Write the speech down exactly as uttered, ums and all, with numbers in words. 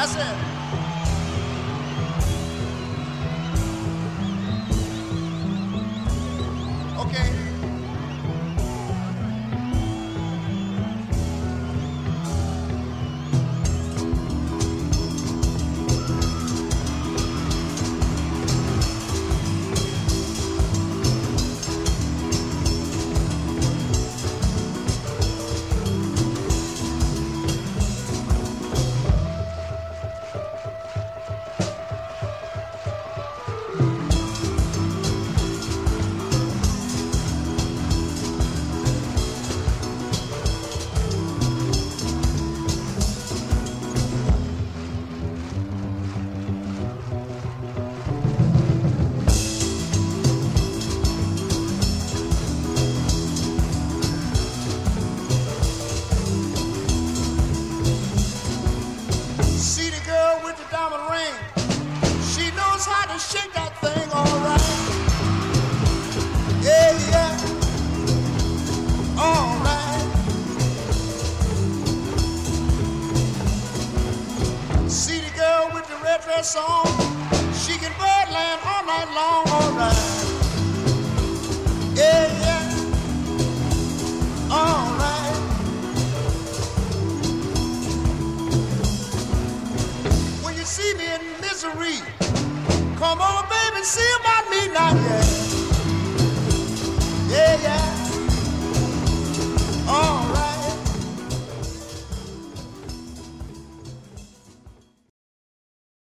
That's it. Okay. Shake that thing all right. Yeah, yeah. All right. See the girl with the red dress on.